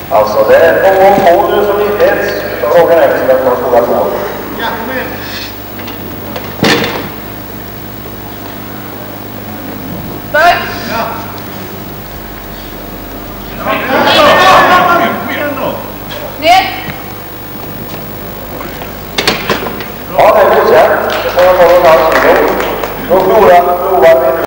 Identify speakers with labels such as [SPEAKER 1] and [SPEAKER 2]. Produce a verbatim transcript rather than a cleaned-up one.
[SPEAKER 1] Alltså det är någon gång på nu som inte ens frågan är till att man skolar på.
[SPEAKER 2] Ja, kom igen.
[SPEAKER 3] Böj!
[SPEAKER 2] Ja.
[SPEAKER 3] Ner!
[SPEAKER 1] Ja, det är godkänt. Det får jag ta en halv kilo. Då provar vi